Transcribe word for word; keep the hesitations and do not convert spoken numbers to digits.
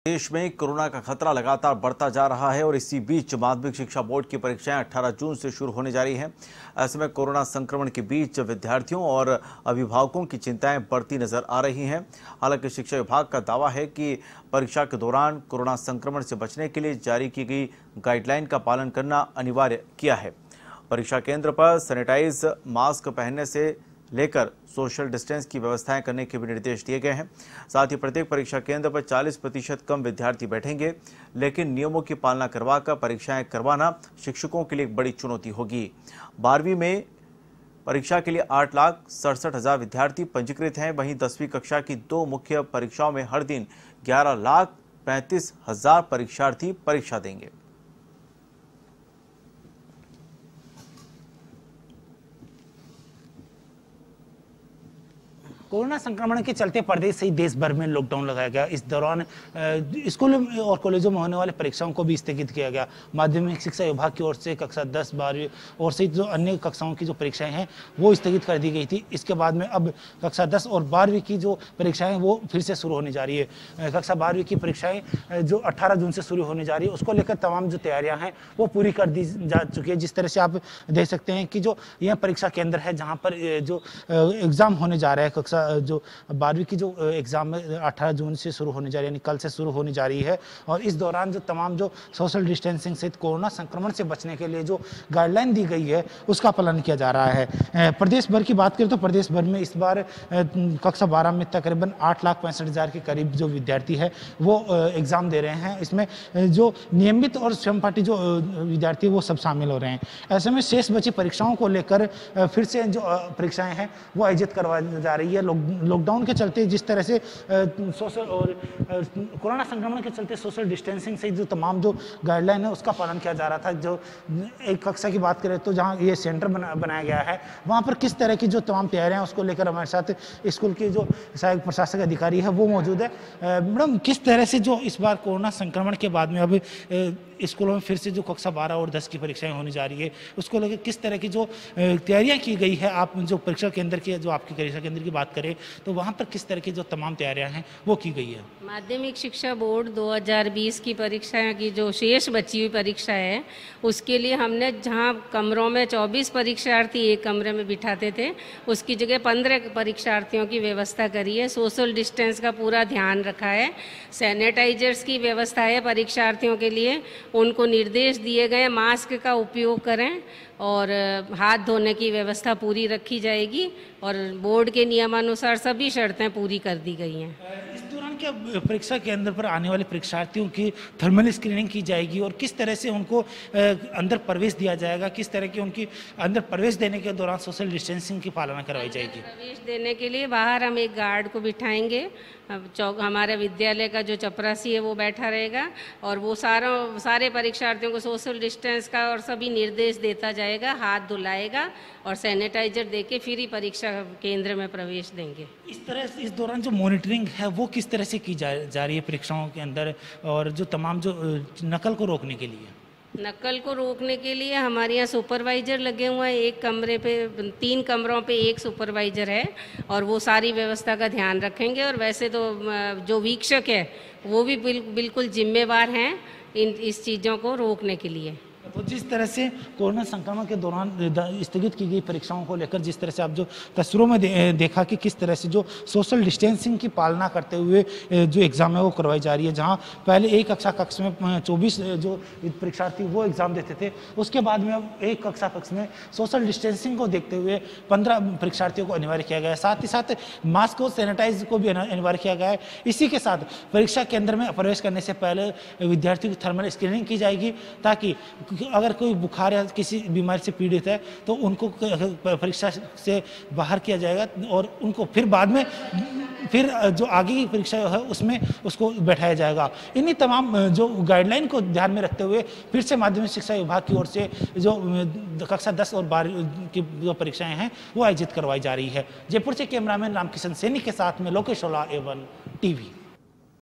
देश में कोरोना का खतरा लगातार बढ़ता जा रहा है और इसी बीच माध्यमिक शिक्षा बोर्ड की परीक्षाएं अठारह जून से शुरू होने जा रही हैं। ऐसे में कोरोना संक्रमण के बीच विद्यार्थियों और अभिभावकों की चिंताएं बढ़ती नजर आ रही हैं। हालांकि शिक्षा विभाग का दावा है कि परीक्षा के दौरान कोरोना संक्रमण से बचने के लिए जारी की गई गाइडलाइन का पालन करना अनिवार्य किया है। परीक्षा केंद्र पर सैनिटाइज, मास्क पहनने से लेकर सोशल डिस्टेंस की व्यवस्थाएं करने के भी निर्देश दिए गए हैं। साथ ही प्रत्येक परीक्षा केंद्र पर चालीस प्रतिशत कम विद्यार्थी बैठेंगे, लेकिन नियमों की पालना करवाकर परीक्षाएं करवाना शिक्षकों के लिए एक बड़ी चुनौती होगी। बारहवीं में परीक्षा के लिए आठ लाख सड़सठ हजार विद्यार्थी पंजीकृत हैं। वहीं दसवीं कक्षा की दो मुख्य परीक्षाओं में हर दिन ग्यारह लाख पैंतीस हजार परीक्षार्थी परीक्षा देंगे। कोरोना संक्रमण के चलते प्रदेश सहित देश भर में लॉकडाउन लगाया गया। इस दौरान स्कूल और कॉलेजों में होने वाले परीक्षाओं को भी स्थगित किया गया। माध्यमिक शिक्षा विभाग की ओर से कक्षा दस, बारहवीं और सहित जो अन्य कक्षाओं की जो परीक्षाएं हैं वो स्थगित कर दी गई थी। इसके बाद में अब कक्षा दस और बारहवीं की जो परीक्षाएं वो फिर से शुरू होने जा रही है। कक्षा बारहवीं की परीक्षाएं जो अट्ठारह जून से शुरू होने जा रही है, उसको लेकर तमाम जो तैयारियां हैं वो पूरी कर दी जा चुकी है। जिस तरह से आप देख सकते हैं कि जो यह परीक्षा केंद्र है जहाँ पर जो एग्जाम होने जा रहा है, कक्षा जो बारहवीं की जो एग्जाम अठारह जून से शुरू होने जा रही है, यानी कल से शुरू होने जा रही है। और इस दौरान जो तमाम जो सोशल डिस्टेंसिंग सहित कोरोना संक्रमण से बचने के लिए जो गाइडलाइन दी गई है उसका पालन किया जा रहा है। प्रदेश भर की बात करें तो प्रदेश भर में इस बार कक्षा बारह में तकरीबन आठ लाख पैंसठ हजार के करीब जो विद्यार्थी है वो एग्जाम दे रहे हैं। इसमें जो नियमित और स्वयंपाठी जो विद्यार्थी वो सब शामिल हो रहे हैं। ऐसे में शेष बची परीक्षाओं को लेकर फिर से जो परीक्षाएं हैं वो आयोजित करवाई जा रही है। लॉकडाउन के चलते जिस तरह से सोशल और कोरोना संक्रमण के चलते सोशल डिस्टेंसिंग से जो तमाम जो गाइडलाइन है उसका पालन किया जा रहा था। जो एक कक्षा की बात करें तो जहां ये सेंटर बना, बनाया गया है वहां पर किस तरह की जो तमाम तैयारियां हैं उसको लेकर हमारे साथ स्कूल के जो सहायक प्रशासक अधिकारी है वो मौजूद है। मैडम, किस तरह से जो इस बार कोरोना संक्रमण के बाद में अब स्कूलों में फिर से जो कक्षा बारह और दस की परीक्षाएं होने जा रही है उसको लेकर किस तरह की जो तैयारियां की गई है? आप जो परीक्षा केंद्र की जो आपकी परीक्षा केंद्र की बात करें तो वहां पर किस तरह की जो तमाम तैयारियां हैं वो की गई है? माध्यमिक शिक्षा बोर्ड दो हज़ार बीस की परीक्षा की जो शेष बची हुई परीक्षा है उसके लिए हमने जहां कमरों में चौबीस परीक्षार्थी एक कमरे में बिठाते थे उसकी जगह पंद्रह परीक्षार्थियों की व्यवस्था करी है। सोशल डिस्टेंस का पूरा ध्यान रखा है। सैनिटाइजर्स की व्यवस्था है परीक्षार्थियों के लिए। उनको निर्देश दिए गए मास्क का उपयोग करें और हाथ धोने की व्यवस्था पूरी रखी जाएगी और बोर्ड के नियमानुसार सभी शर्तें पूरी कर दी गई हैं। इस दौरान क्या परीक्षा केंद्र पर आने वाले परीक्षार्थियों की थर्मल स्क्रीनिंग की जाएगी और किस तरह से उनको अंदर प्रवेश दिया जाएगा? किस तरह की उनकी अंदर प्रवेश देने के दौरान सोशल डिस्टेंसिंग की पालना करवाई जाएगी? प्रवेश देने के लिए बाहर हम एक गार्ड को बिठाएंगे। चौक हमारे विद्यालय का जो चपरासी है वो बैठा रहेगा और वो सारों सारे परीक्षार्थियों को सोशल डिस्टेंस का और सभी निर्देश देता जाएगा, हाथ धुलाएगा और सैनिटाइजर देके फिर ही परीक्षा केंद्र में प्रवेश देंगे। इस तरह इस दौरान जो मॉनिटरिंग है वो किस तरह से की जा, जा रही है परीक्षाओं के अंदर और जो तमाम जो नकल को रोकने के लिए? नकल को रोकने के लिए हमारे यहाँ सुपरवाइजर लगे हुए हैं। एक कमरे पे तीन कमरों पे एक सुपरवाइजर है और वो सारी व्यवस्था का ध्यान रखेंगे। और वैसे तो जो वीक्षक है वो भी बिल, बिल्कुल जिम्मेवार हैं इन इस चीज़ों को रोकने के लिए। तो जिस तरह से कोरोना संक्रमण के दौरान स्थगित की गई परीक्षाओं को लेकर जिस तरह से आप जो तस्वीरों में दे, देखा कि किस तरह से जो सोशल डिस्टेंसिंग की पालना करते हुए जो एग्ज़ाम है वो करवाई जा रही है। जहां पहले एक कक्षा कक्ष में चौबीस जो परीक्षार्थी वो एग्ज़ाम देते थे, उसके बाद में अब एक कक्षा कक्ष में सोशल डिस्टेंसिंग को देखते हुए पंद्रह परीक्षार्थियों को अनिवार्य किया गया है। साथ ही साथ मास्क और सैनिटाइज को भी अनिवार्य किया गया है। इसी के साथ परीक्षा केंद्र में प्रवेश करने से पहले विद्यार्थियों की थर्मल स्क्रीनिंग की जाएगी ताकि अगर कोई बुखार या किसी बीमारी से पीड़ित है तो उनको परीक्षा से बाहर किया जाएगा और उनको फिर बाद में फिर जो आगे की परीक्षा है उसमें उसको बैठाया जाएगा। इन्हीं तमाम जो गाइडलाइन को ध्यान में रखते हुए फिर से माध्यमिक शिक्षा विभाग की ओर से जो कक्षा दस और बारहवीं की जो परीक्षाएं हैं वो आयोजित करवाई जा रही है। जयपुर से कैमरामैन रामकिशन सैनी के साथ में Lokesh Ola, A one TV.